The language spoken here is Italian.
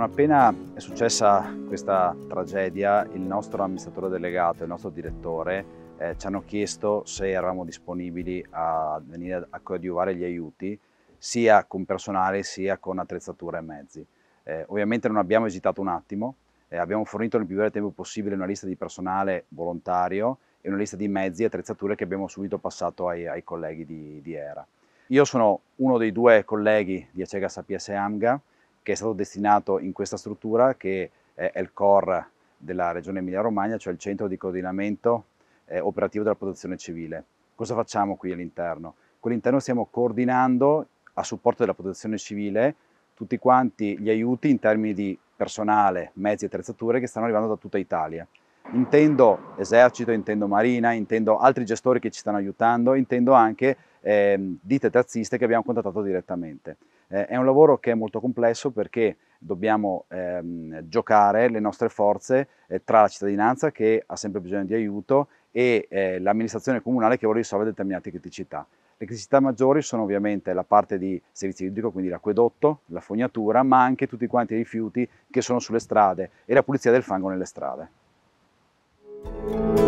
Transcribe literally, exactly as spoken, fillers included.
appena è successa questa tragedia, il nostro amministratore delegato e il nostro direttore eh, ci hanno chiesto se eravamo disponibili a venire a coadiuvare gli aiuti, sia con personale sia con attrezzatura e mezzi. Eh, ovviamente non abbiamo esitato un attimo, eh, abbiamo fornito nel più breve tempo possibile una lista di personale volontario e una lista di mezzi e attrezzature che abbiamo subito passato ai, ai colleghi di, di ERA. Io sono uno dei due colleghi di Acegas A P S AMGA che è stato destinato in questa struttura che è il core della regione Emilia-Romagna, cioè il centro di coordinamento eh, operativo della protezione civile. Cosa facciamo qui all'interno? Qui all'interno stiamo coordinando a supporto della protezione civile tutti quanti gli aiuti in termini di personale, mezzi e attrezzature che stanno arrivando da tutta Italia. Intendo esercito, intendo marina, intendo altri gestori che ci stanno aiutando, intendo anche eh, ditte terziste che abbiamo contattato direttamente. Eh, è un lavoro che è molto complesso perché dobbiamo ehm, giocare le nostre forze eh, tra la cittadinanza che ha sempre bisogno di aiuto e eh, l'amministrazione comunale che vuole risolvere determinate criticità. Le criticità maggiori sono ovviamente la parte di servizio idrico, quindi l'acquedotto, la fognatura, ma anche tutti quanti i rifiuti che sono sulle strade e la pulizia del fango nelle strade.